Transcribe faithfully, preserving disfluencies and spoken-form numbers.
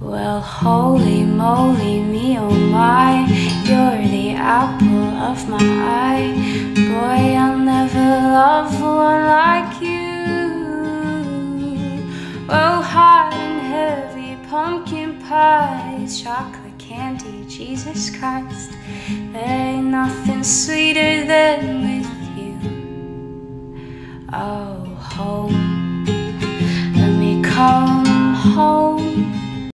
Well, holy moly, me oh my, you're the apple of my eye. Boy, I'll never love one like you. Oh, hot and heavy pumpkin pie, chocolate candy, Jesus Christ. There ain't nothing sweeter than with